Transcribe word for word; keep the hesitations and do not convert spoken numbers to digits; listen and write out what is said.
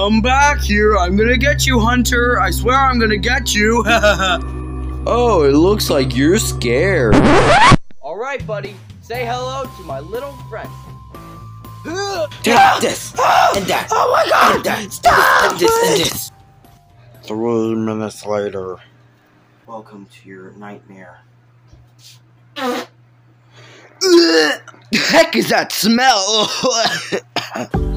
Come back here. I'm gonna get you, Hunter. I swear I'm gonna get you. Oh, it looks like you're scared. Alright, buddy. Say hello to my little friend. Take this and that. Oh my god! And that. Stop! And this and this. Three minutes later. Welcome to your nightmare. The heck is that smell?